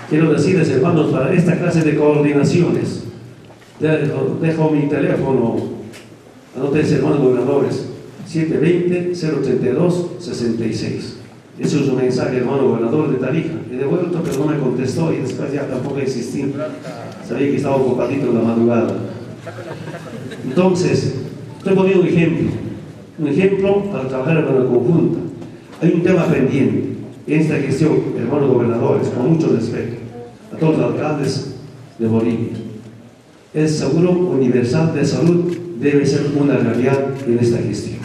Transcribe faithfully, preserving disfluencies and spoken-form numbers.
quiero decirles, hermanos, para esta clase de coordinaciones, dejo, dejo mi teléfono, anótense, hermanos gobernadores, siete dos cero, cero tres dos, seis seis. Ese es un mensaje, hermano gobernador de Tarija. He devuelto, pero no me contestó y después ya tampoco insistí. Sabía que estaba ocupadito en la madrugada. Entonces, estoy poniendo un ejemplo. Un ejemplo para trabajar en la conjunta. Hay un tema pendiente en esta gestión, hermanos gobernadores, con mucho respeto a todos los alcaldes de Bolivia. El seguro universal de salud debe ser una realidad en esta gestión.